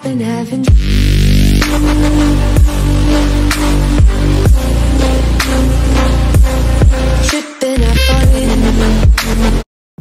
been having tripping up on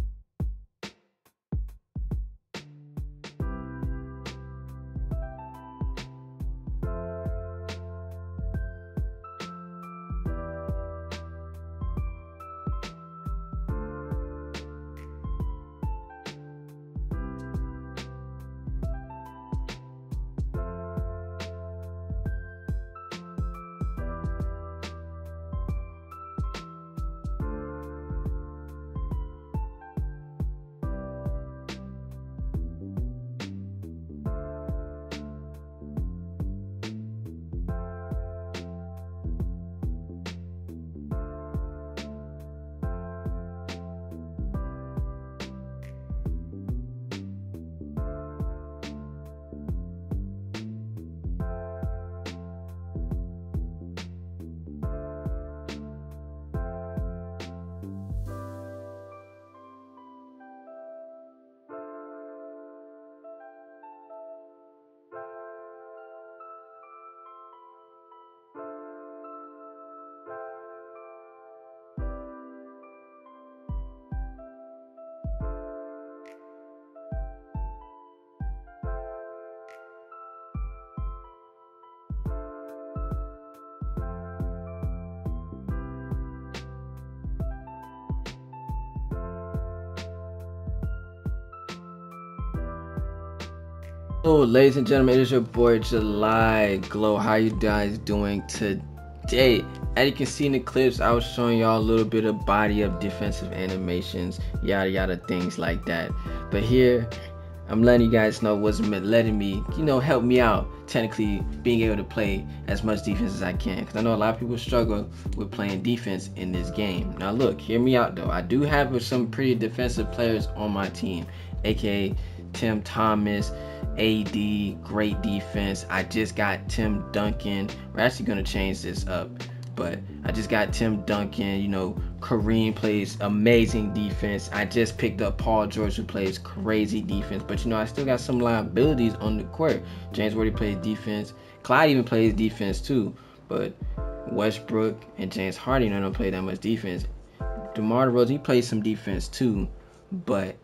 Hello, ladies and gentlemen, it is your boy July Glow. How you guys doing today? As you can see in the clips, I was showing y'all a little bit of body of defensive animations, yada yada, things like that. But here, I'm letting you guys know what's letting me, help me out, technically being able to play as much defense as I can. Because I know a lot of people struggle with playing defense in this game. Now look, hear me out though. I do have some pretty defensive players on my team, aka Tim Thomas, AD, great defense. I just got Tim Duncan. We're actually going to change this up, but I just got Tim Duncan. Kareem plays amazing defense. I just picked up Paul George, who plays crazy defense, but I still got some liabilities on the court. James Worthy plays defense. Clyde even plays defense too, but Westbrook and James Harden don't play that much defense. DeMar DeRozan, he plays some defense too, but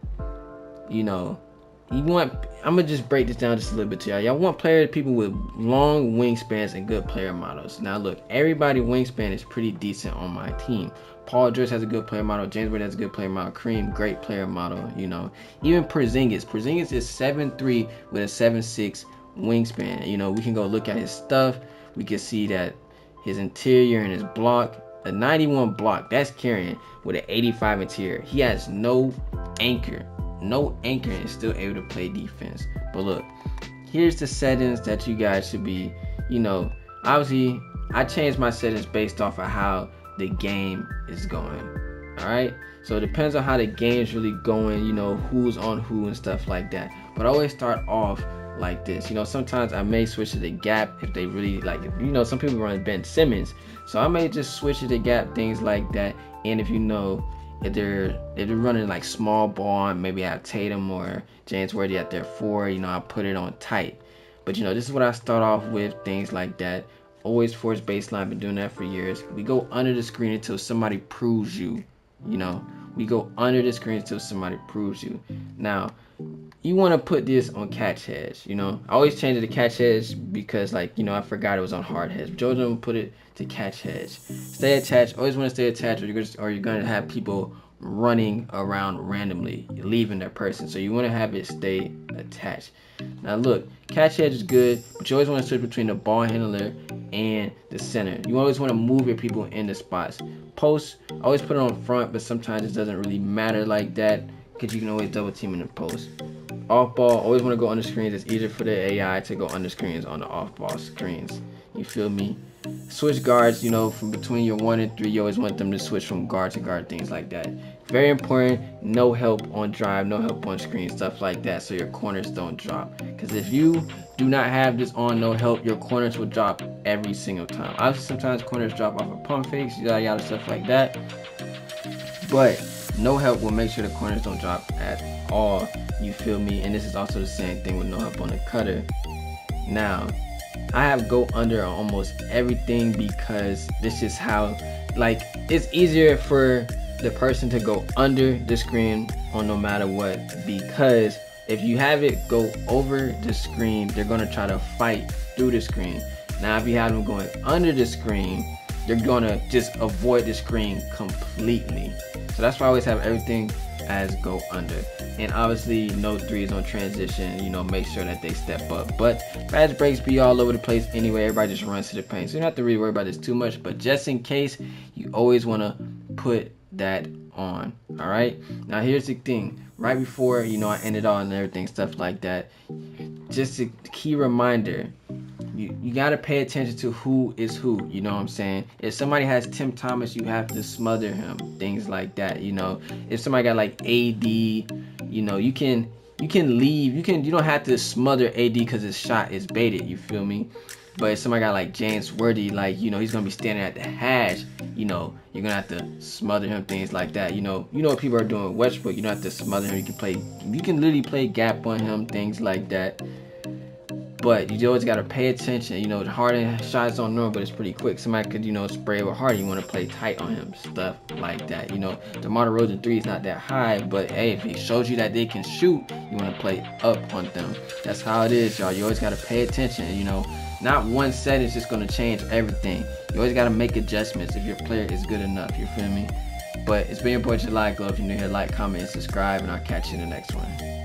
I'm gonna just break this down just a little bit to y'all. Y'all want people with long wingspans and good player models. Now look, everybody wingspan is pretty decent on my team. Paul George has a good player model. James Worthy has a good player model. Kareem, great player model. Even Porzingis is 7'3" with a 7'6" wingspan. We can go look at his stuff. We can see that his interior and his block, a 91 block, that's carrying with an 85 interior. He has no anchor and still able to play defense. But look, here's the settings that you guys should be, obviously I changed my settings based off of how the game is going. Alright, so it depends on how the game's really going, who's on who and stuff like that. But I always start off like this. Sometimes I may switch to the gap if they really some people run Ben Simmons, so I may just switch to the gap, things like that. And if if they're running like small ball, and maybe I have Tatum or James Worthy at their 4, I put it on tight. But this is what I start off with, things like that. Always force baseline, been doing that for years. We go under the screen until somebody proves you. We go under the screen until somebody proves you. Now, you want to put this on catch hedge. I always change it to catch hedge because I forgot it was on hard hedge. But Jordan put it to catch hedge. Stay attached. Always want to stay attached, or you're going to have people running around randomly, leaving their person. So you want to have it stay attached. Now look, catch hedge is good, but you always want to switch between the ball handler and the center. You always want to move your people in the spots. Post, always put it on front, but sometimes it doesn't really matter like that because you can always double team in the post. Off ball, always want to go under screens. It's easier for the AI to go under screens on the off ball screens. You feel me? Switch guards, from between your 1 and 3, you always want them to switch from guard to guard, things like that. Very important, no help on drive, no help on screen, stuff like that, so your corners don't drop. Because if you do not have this on no help, your corners will drop every single time. Obviously, sometimes corners drop off of pump fakes, yada yada, stuff like that. But no help will make sure the corners don't drop at all. You feel me? And this is also the same thing with no help on the cutter. Now, I have go under on almost everything because this is how, like, it's easier for the person to go under the screen on no matter what, because if you have it go over the screen, they're gonna try to fight through the screen. Now, if you have them going under the screen, they're gonna just avoid the screen completely. So that's why I always have everything as go under. And obviously no threes on transition, you know, make sure that they step up. But fast breaks be all over the place anyway. Everybody just runs to the paint, so you don't have to really worry about this too much, but just in case, you always want to put that on. All right, now here's the thing. Right before, you know, I end it all and everything, stuff like that, just a key reminder, you got to pay attention to who is who, you know what I'm saying? If somebody has Tim Thomas, you have to smother him, things like that, you know. If somebody got like AD, you know, you can leave, you don't have to smother AD because his shot is baited, you feel me? But if somebody got like James Worthy, like, you know, he's gonna be standing at the hash, you know, you're gonna have to smother him, things like that. You know what people are doing with Westbrook, you don't have to smother him. You can literally play gap on him, things like that. But you always gotta pay attention. You know, the Harden shots on normal, but it's pretty quick. Somebody could, you know, spray with Harden. You want to play tight on him, stuff like that. You know, DeMar DeRozan 3 is not that high, but hey, if he shows you that they can shoot, you want to play up on them. That's how it is, y'all. You always gotta pay attention. You know, not one set is just gonna change everything. You always gotta make adjustments if your player is good enough. You feel me? But it's been your boy July Glow. If you're new here, like, comment, and subscribe, and I'll catch you in the next one.